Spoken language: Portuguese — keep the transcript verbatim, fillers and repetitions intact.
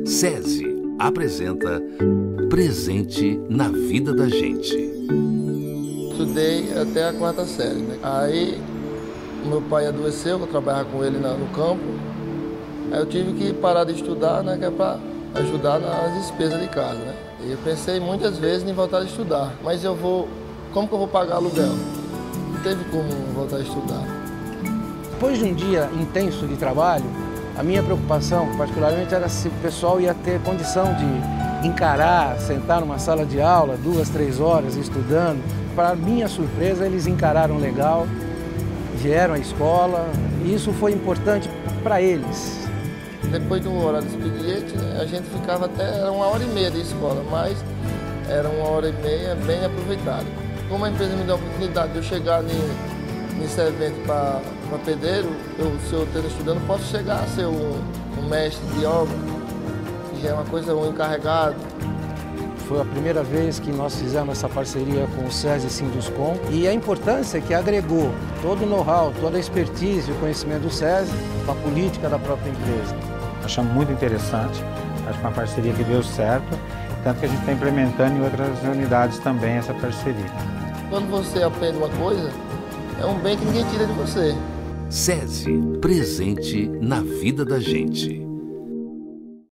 SESI apresenta Presente na Vida da Gente. Estudei até a quarta série, né? Aí meu pai adoeceu, eu trabalhava com ele no campo. Aí eu tive que parar de estudar, né? Que é para ajudar nas despesas de casa, né? E eu pensei muitas vezes em voltar a estudar, mas eu vou, como que eu vou pagar aluguel? Não teve como voltar a estudar. Depois de um dia intenso de trabalho, a minha preocupação, particularmente, era se o pessoal ia ter condição de encarar, sentar numa sala de aula, duas, três horas estudando. Para minha surpresa, eles encararam legal, vieram à escola, e isso foi importante para eles. Depois do horário do expediente, né, a gente ficava até era uma hora e meia de escola, mas era uma hora e meia bem aproveitada. Como a empresa me deu a oportunidade de eu chegar nesse evento para pedreiro, eu, se eu esteja estudando, posso chegar a ser um, um mestre de obra, que já é uma coisa, um encarregado. Foi a primeira vez que nós fizemos essa parceria com o SESI e Sinduscom, e a importância que agregou todo o know-how, toda a expertise e o conhecimento do SESI para a política da própria empresa. Achamos muito interessante, acho que uma parceria que deu certo, tanto que a gente está implementando em outras unidades também essa parceria. Quando você aprende uma coisa, é um bem que ninguém tira de você. SESI, presente na vida da gente.